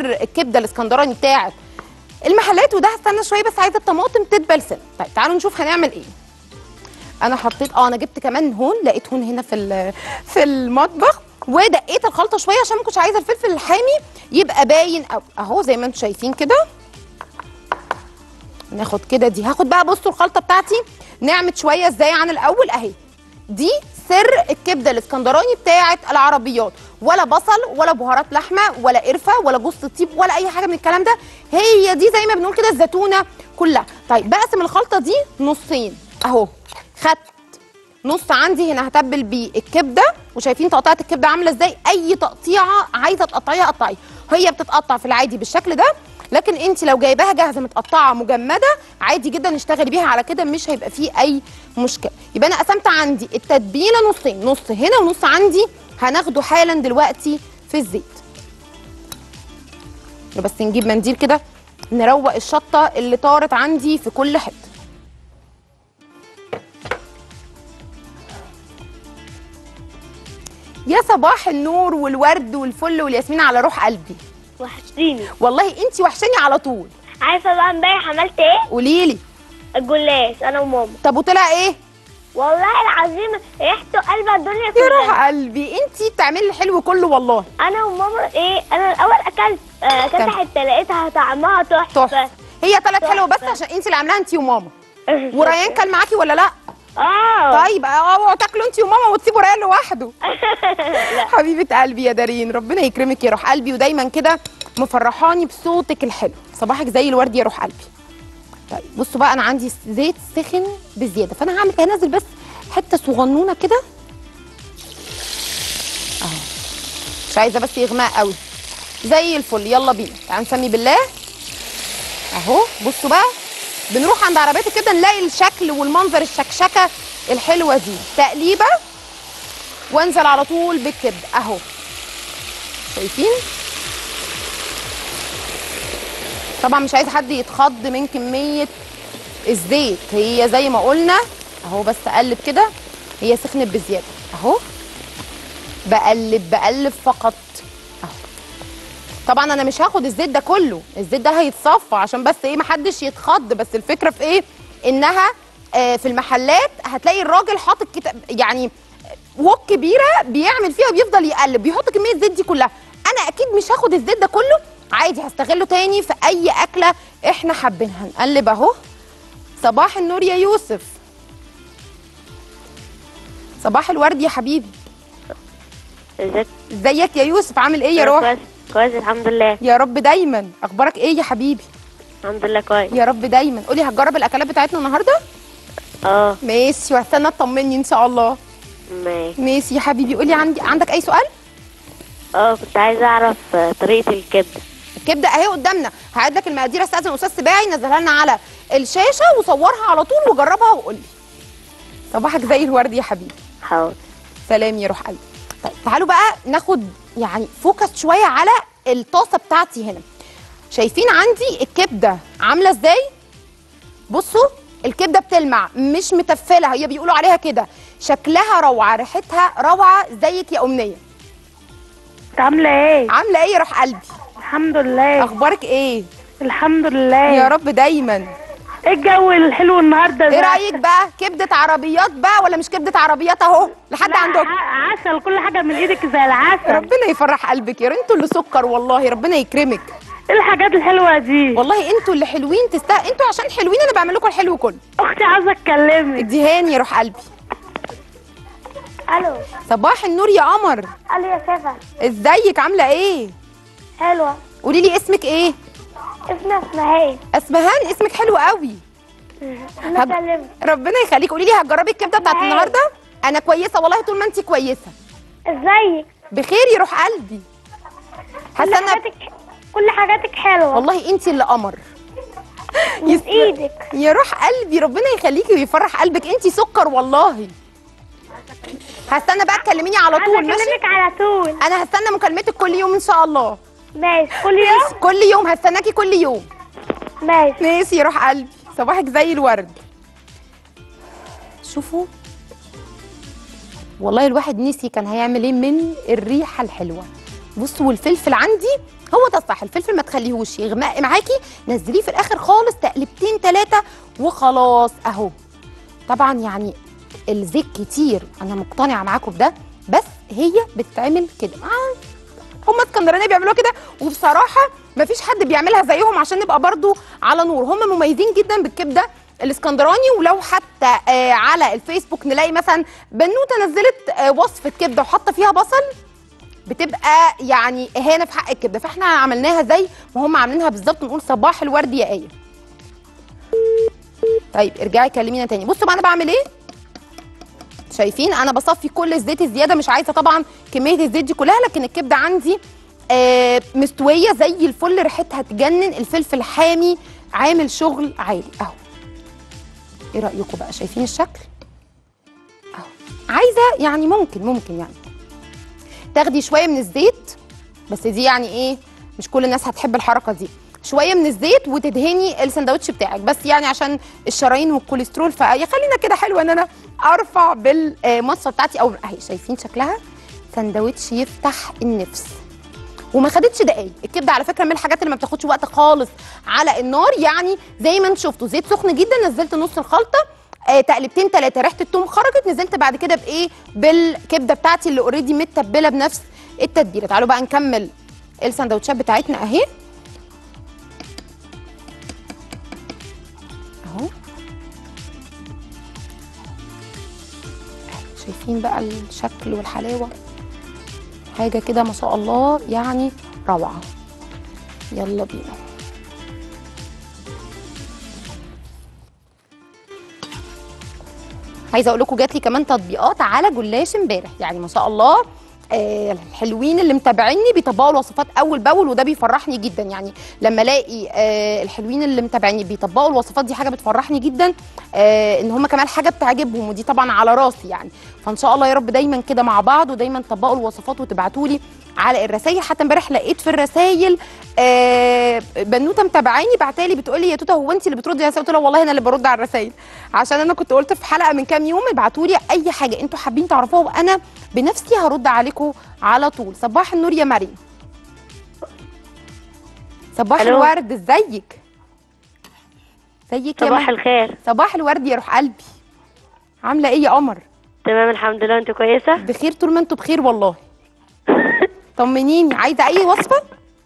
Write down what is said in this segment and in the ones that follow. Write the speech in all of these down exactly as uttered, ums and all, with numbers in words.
سر الكبده الاسكندراني بتاعت المحلات. وده هستنى شويه بس عايزه الطماطم تدبل سنه. طيب تعالوا نشوف هنعمل ايه. انا حطيت اه انا جبت كمان هون، لقيت هون هنا في في المطبخ، ودقيت الخلطه شويه عشان ما كنتش عايزه الفلفل الحامي يبقى باين قوي اهو زي ما انتم شايفين كده. ناخد كده دي، هاخد بقى بصوا الخلطه بتاعتي نعمت شويه ازاي عن الاول اهي. دي سر الكبده الاسكندراني بتاعت العربيات، ولا بصل ولا بهارات لحمه ولا قرفه ولا جوز الطيب ولا اي حاجه من الكلام ده، هي دي زي ما بنقول كده الزيتونه كلها. طيب بقسم الخلطه دي نصين اهو. خدت نص عندي هنا هتبل بيه الكبده، وشايفين تقطيعه الكبده عامله ازاي. اي تقطيعه عايزه تقطعيها قطعي، هي بتتقطع في العادي بالشكل ده، لكن انت لو جايباها جاهزه متقطعه مجمده عادي جدا اشتغلي بيها على كده، مش هيبقى فيه اي مشكله. يبقى انا قسمت عندي التتبيله نصين، نص هنا ونص عندي هناخده حالا دلوقتي في الزيت. بس نجيب منديل كده نروق الشطه اللي طارت عندي في كل حته. يا صباح النور والورد والفل والياسمين على روح قلبي. وحشتيني والله انتي وحشاني على طول. عارفه بقى امبارح عملت ايه؟ قولي لي. الجلاش انا وماما. طب وطلع ايه؟ والله العظيم ريحته قلبه الدنيا كلها. يا روح قلبي انتي بتعملي الحلو كله والله. انا وماما ايه، انا الاول اكلت آه، اكلت حته لقيتها طعمها تحفه. تحفه. هي طلعت حلوه بس عشان انتي اللي عاملاها انتي وماما. وريان كان معاكي ولا لا؟ اه. طيب اوعوا تاكلوا انتي وماما وتسيبوا ريان لوحده. حبيبه قلبي يا دارين، ربنا يكرمك يا روح قلبي، ودايما كده مفرحاني بصوتك الحلو. صباحك زي الورد يا روح قلبي. طيب بصوا بقى انا عندي زيت سخن بزياده، فانا هعمل هنزل بس حته صغنونه كده اهو، مش عايزه بس يغمق قوي. زي الفل. يلا بينا تعالوا نسمي بالله اهو. بصوا بقى بنروح عند عربيات الكبده نلاقي الشكل والمنظر الشكشكه الحلوه دي. تقليبه وانزل على طول بالكبده اهو. شايفين؟ طبعا مش عايز حد يتخض من كميه الزيت، هي زي ما قلنا اهو. بس اقلب كده، هي سخنت بزياده اهو. بقلب بقلب فقط اهو. طبعا انا مش هاخد الزيت ده كله، الزيت ده هيتصفى عشان بس ايه محدش يتخض. بس الفكره في ايه؟ انها آه في المحلات هتلاقي الراجل حاطط كتاب يعني وok كبيره بيعمل فيها وبيفضل يقلب بيحط كميه الزيت دي كلها. انا اكيد مش هاخد الزيت ده كله، عادي هستغله تاني في اي اكله احنا حابينها. نقلب اهو. صباح النور يا يوسف. صباح الورد يا حبيبي. ازيك؟ ازيك يا يوسف؟ عامل ايه يا روح؟ كويس كويس الحمد لله. يا رب دايما. اخبارك ايه يا حبيبي؟ الحمد لله كويس يا رب دايما. قولي هتجرب الاكلات بتاعتنا النهارده؟ اه ماشي، وهستنى تطمني ان شاء الله. ماشي ماشي يا حبيبي. قولي عندي عندك اي سؤال؟ اه كنت عايزه اعرف آه، طريقه الكبده. الكبده اهي قدامنا، هعد لك المقادير. استاذن استاذ سباعي ينزلها لنا على الشاشه وصورها على طول وجربها وقولي. صباحك زي الورد يا حبيبي. حاضر. سلام يا روح قلبي. طيب تعالوا بقى ناخد يعني فوكس شويه على الطاسه بتاعتي هنا. شايفين عندي الكبده عامله ازاي؟ بصوا الكبده بتلمع مش متفله، هي بيقولوا عليها كده. شكلها روعه، ريحتها روعه. زيك يا امنيه؟ عامله ايه؟ عامله ايه يا روح قلبي؟ الحمد لله. اخبارك ايه؟ الحمد لله يا رب دايما. ايه الجو الحلو النهارده ده؟ ايه رايك بقى؟ كبده عربيات بقى ولا مش كبده عربيات اهو لحد لا، عندكم؟ ع- عسل، كل حاجه من ايدك زي العسل. ربنا يفرح قلبك يا رب. انتوا اللي سكر والله، ربنا يكرمك. ايه الحاجات الحلوه دي؟ والله انتوا اللي حلوين تستاهل، انتوا عشان حلوين انا بعمل لكم الحلو كله. اختي عاوزه اتكلمك. اديهاني يا روح قلبي. الو. صباح النور يا قمر. الو يا سفر. ازيك؟ عامله ايه؟ حلوه. قولي لي اسمك ايه؟ اسمها اسمهان. اسمهان. اسمك حلو قوي. انا هب- كلمت. ربنا يخليك. قولي لي هتجربي الكبده بتاعت معاك. النهارده؟ انا كويسه والله طول ما انت كويسه. ازيك؟ بخير يا روح قلبي. كل هستنى. حاجاتك كل حاجاتك حلوه. والله انت اللي قمر. من ايدك. يا روح قلبي ربنا يخليكي ويفرح قلبك. انت سكر والله. هستنى بقى تكلميني على طول. انا ماشي، اكلمك على طول. انا هستنى مكالمتك كل يوم ان شاء الله. ماشي كل يوم. كل يوم هستناكي كل يوم. ماشي. ماشي يا روح قلبي. صباحك زي الورد. شوفوا والله الواحد نسي كان هيعمل ايه من الريحه الحلوه. بصوا والفلفل عندي هو ده الصح. الفلفل ما تخليهوش يغمق معاكي، نزليه في الاخر خالص تقلبتين ثلاثه وخلاص اهو. طبعا يعني الزيت كتير، انا مقتنعه معاكم بده، بس هي بتتعمل كده. آه. هم اسكندرانيه بيعملوها كده، وبصراحه مفيش حد بيعملها زيهم، عشان نبقى برضو على نور. هم مميزين جدا بالكبده الاسكندراني. ولو حتى آه على الفيسبوك نلاقي مثلا بنوته نزلت آه وصفه كبده وحاطه فيها بصل، بتبقى يعني اهانه في حق الكبده، فاحنا عملناها زي ما هم عاملينها بالظبط، نقول صباح الورد يا ايه. طيب ارجعي كلمينا تاني. بصوا بقى انا بعمل ايه. شايفين انا بصفي كل الزيت الزياده، مش عايزه طبعا كميه الزيت دي كلها، لكن الكبده عندي آه مستويه زي الفل، ريحتها تجنن، الفلفل حامي عامل شغل عالي اهو. ايه رايكم بقى؟ شايفين الشكل اهو. عايزه يعني ممكن ممكن يعني تاخدي شويه من الزيت، بس دي يعني ايه، مش كل الناس هتحب الحركه دي، شويه من الزيت وتدهني السندوتش بتاعك، بس يعني عشان الشرايين والكوليسترول، فخلينا كده حلوه ان انا ارفع بالمصفى بتاعتي. او اهي شايفين شكلها سندوتش يفتح النفس، وما خدتش دقايق. الكبده على فكره من الحاجات اللي ما بتاخدش وقت خالص على النار، يعني زي ما انتم شفتوا زيت سخن جدا، نزلت نص الخلطه آه تقلبتين ثلاثه، ريحه التوم خرجت، نزلت بعد كده بايه، بالكبده بتاعتي اللي اوريدي متبله بنفس التتبيله. تعالوا بقى نكمل السندوتشات بتاعتنا اهي اهو. شايفين بقى الشكل والحلاوه، حاجه كده ما شاء الله يعني روعه. يلا بينا. عايزه اقول لكم جات لي كمان تطبيقات على جلاش امبارح، يعني ما شاء الله آه الحلوين اللي متابعيني بيطبقوا الوصفات اول باول، وده بيفرحني جدا. يعني لما الاقي آه الحلوين اللي متابعيني بيطبقوا الوصفات دي، حاجه بتفرحني جدا، آه ان هم كمان حاجه بتعجبهم، ودي طبعا على راسي يعني. فان شاء الله يا رب دايما كده مع بعض، ودايما تطبقوا الوصفات وتبعتوا لي على الرسائل. حتى امبارح لقيت في الرسائل آه بنوته متابعاني بعتالي بتقول لي يا توته هو انت اللي بتردي على الرسائل؟ قلت لها والله انا اللي برد على الرسائل، عشان انا كنت قلت في حلقه من كام يوم ابعتوا لي اي حاجه انتوا حابين تعرفوها، وانا بنفسي هرد عليكم على طول. صباح النور يا مريم. صباح ألو. الورد، ازيك؟ ازيك يا صباح مريم؟ الخير. صباح الورد يا روح قلبي. عامله ايه يا قمر؟ تمام الحمد لله، انت كويسه؟ بخير طول ما انتوا بخير والله. طمنيني، عايزه اي وصفه؟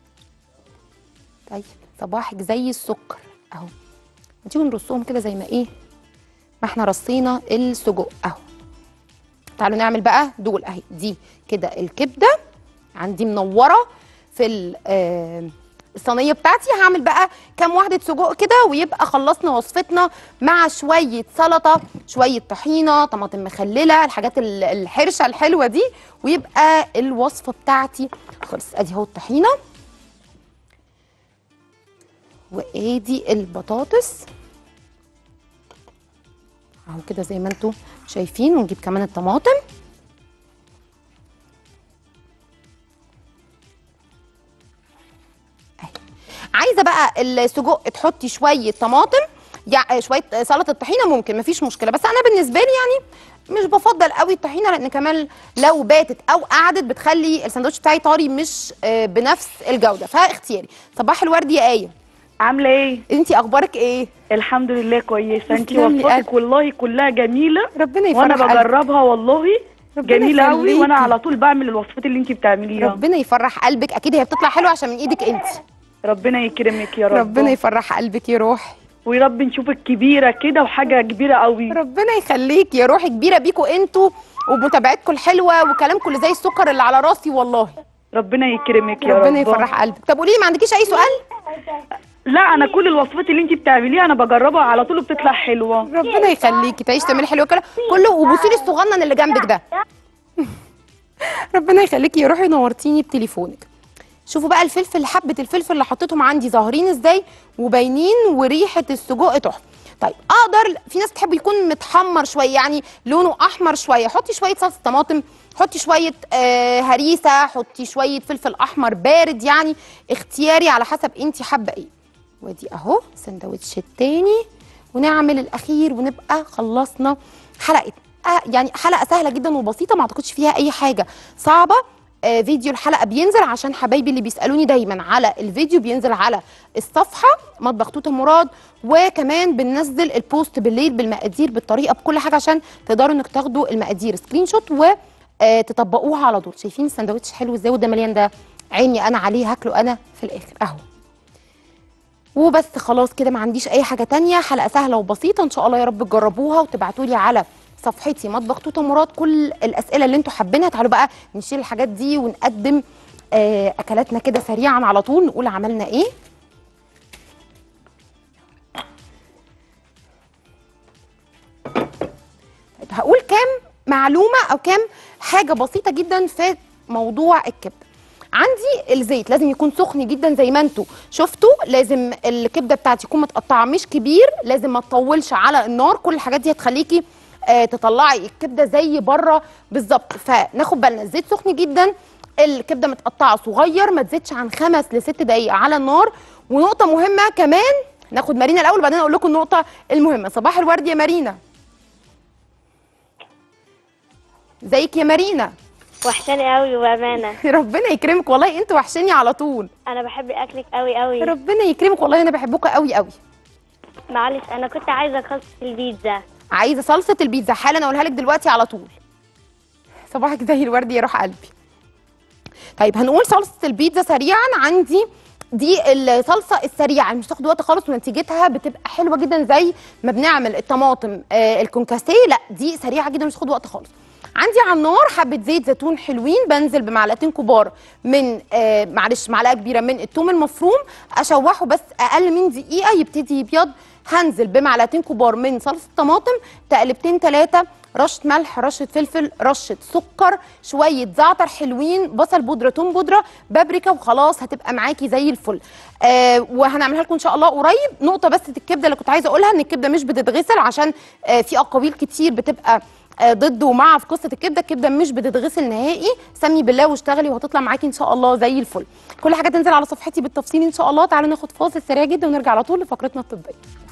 طيب صباحك زي السكر اهو. ما تيجوا نرصهم كده زي ما ايه ما احنا رصينا السجق اهو. تعالوا نعمل بقى دول اهي. دي كده الكبده عندي منوره في الصينيه بتاعتي. هعمل بقى كام واحده سجق كده ويبقى خلصنا وصفتنا، مع شويه سلطه، شويه طحينه، طماطم مخلله، الحاجات الحرشه الحلوه دي، ويبقى الوصفه بتاعتي خلص. ادي اهو الطحينه، وادي البطاطس اهو كده زي ما انتم شايفين، ونجيب كمان الطماطم اهي. عايزه بقى السجق تحطي شويه طماطم، يعني شويه سلطه طحينه ممكن، مفيش مشكله، بس انا بالنسبه لي يعني مش بفضل قوي الطحينه، لان كمان لو باتت او قعدت بتخلي الساندوتش بتاعي طري مش بنفس الجوده، فاختياري. صباح الورد يا ايه. عامله ايه؟ انتي اخبارك ايه؟ الحمد لله كويسه. انت تسلمي وصفاتك قلبي. والله كلها جميله، ربنا يفرح وانا قلبك. بجربها والله ربنا جميله قوي، يخليكي. وانا على طول بعمل الوصفات اللي انت بتعمليها. ربنا يفرح قلبك، اكيد هي بتطلع حلوه عشان من ايدك انت. ربنا يكرمك يا رب. ربنا يفرح قلبك يا روحي. ويا رب نشوفك كبيره كده وحاجه كبيره قوي. ربنا يخليك يا روحي، كبيره بيكوا انتوا ومتابعتكم الحلوه وكلامكم اللي زي السكر اللي على راسي والله. ربنا يكرمك يا رب. ربنا يفرح قلبك. طب قولي لي، ما عندكيش اي سؤال؟ لا انا كل الوصفات اللي انت بتعمليها انا بجربها على طول وبتطلع حلوه. ربنا يخليكي، تعيشي تعملي حلوه كده كله، وبوسي لي الصغنن اللي جنبك ده. ربنا يخليكي يا روحي، نورتيني بتليفونك. شوفوا بقى الفلفل، حبه الفلفل اللي حطيتهم عندي ظاهرين ازاي وباينين، وريحه السجق تحفه. طيب اقدر، في ناس تحب يكون متحمر شويه، يعني لونه احمر شويه، حطي شويه صلصه طماطم، حطي شويه آه هريسه، حطي شويه فلفل احمر بارد، يعني اختياري على حسب انت حابه ايه. وادي اهو السندوتش التاني، ونعمل الاخير ونبقى خلصنا حلقه. آه يعني حلقه سهله جدا وبسيطه، ما اعتقدش فيها اي حاجه صعبه. آه فيديو الحلقه بينزل عشان حبايبي اللي بيسالوني دايما على الفيديو، بينزل على الصفحه مطبخ توته مراد، وكمان بننزل البوست بالليل بالمقادير بالطريقه بكل حاجه عشان تقدروا انك تاخدوا المقادير سكرين شوت وتطبقوها على طول. شايفين الساندوتش حلو ازاي وده مليان، ده عيني انا عليه، هاكله انا في الاخر اهو. وبس خلاص كده، ما عنديش اي حاجه تانية. حلقه سهله وبسيطه ان شاء الله، يا رب تجربوها وتبعتوا لي على صفحتي مطبخ توته مراد كل الاسئله اللي انتوا حابينها. تعالوا بقى نشيل الحاجات دي ونقدم آه اكلاتنا كده سريعا على طول، نقول عملنا ايه. طيب هقول كام معلومه او كام حاجه بسيطه جدا في موضوع الكبده. عندي الزيت لازم يكون سخن جدا زي ما انتوا شفتوا، لازم الكبده بتاعتي تكون متقطعه مش كبير، لازم ما تطولش على النار. كل الحاجات دي هتخليكي آه تطلعي الكبده زي بره بالظبط. فناخد بالنا الزيت سخن جدا، الكبده متقطعه صغير، ما تزيدش عن خمس لست دقائق على النار. ونقطه مهمه كمان، ناخد مارينا الاول بعدين اقول لكم النقطه المهمه. صباح الورد يا مارينا. ازيك يا مارينا؟ وحشاني قوي بامانه. ربنا يكرمك والله، انت وحشاني على طول. انا بحب اكلك قوي قوي. ربنا يكرمك والله، انا بحبك قوي قوي. معلش انا كنت عايزه صلصه البيتزا. عايزه صلصه البيتزا، حالا اقولها لك دلوقتي على طول. صباحك زي الورد يا روح قلبي. طيب هنقول صلصه البيتزا سريعا. عندي دي الصلصه السريعه مش تاخد وقت خالص، ونتيجتها بتبقى حلوه جدا زي ما بنعمل الطماطم آه الكونكاسيه. لا دي سريعه جدا مش تاخد وقت خالص. عندي على النار حبه زيت زيتون حلوين، بنزل بمعلقتين كبار من آه معلش معلقه كبيره من الثوم المفروم، اشوحه بس اقل من دقيقه يبتدي يبيض. هنزل بمعلقتين كبار من صلصه طماطم، تقلبتين ثلاثه، رشه ملح، رشه فلفل، رشه سكر، شويه زعتر حلوين، بصل بودره، توم بودره، بابريكا، وخلاص هتبقى معاكي زي الفل. آه وهنعملها لكم ان شاء الله قريب. نقطه بس الكبده اللي كنت عايزه اقولها، ان الكبده مش بتتغسل عشان آه في اقاويل كتير بتبقى آه ضد ومع في قصه الكبده. الكبده مش بتتغسل نهائي، سمي بالله واشتغلي وهتطلع معاكي ان شاء الله زي الفل. كل حاجه تنزل على صفحتي بالتفصيل ان شاء الله. تعالوا ناخد فاصل سريع جدا ونرجع على طول لفقرتنا الطبيه.